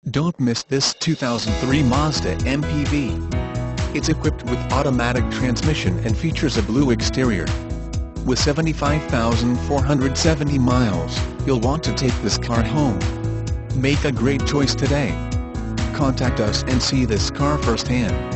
Don't miss this 2003 Mazda MPV. It's equipped with automatic transmission and features a blue exterior. With 75,470 miles, you'll want to take this car home. Make a great choice today. Contact us and see this car firsthand.